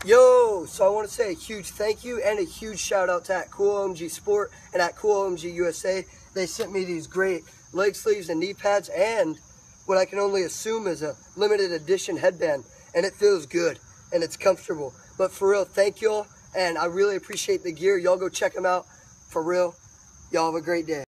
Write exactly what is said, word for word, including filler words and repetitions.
Yo, so I want to say a huge thank you and a huge shout out to at CoolOMG Sport and at CoolOMG U S A. They sent me these great leg sleeves and knee pads and what I can only assume is a limited edition headband, and it feels good and it's comfortable. But for real, thank y'all, and I really appreciate the gear. Y'all go check them out. For real, y'all have a great day.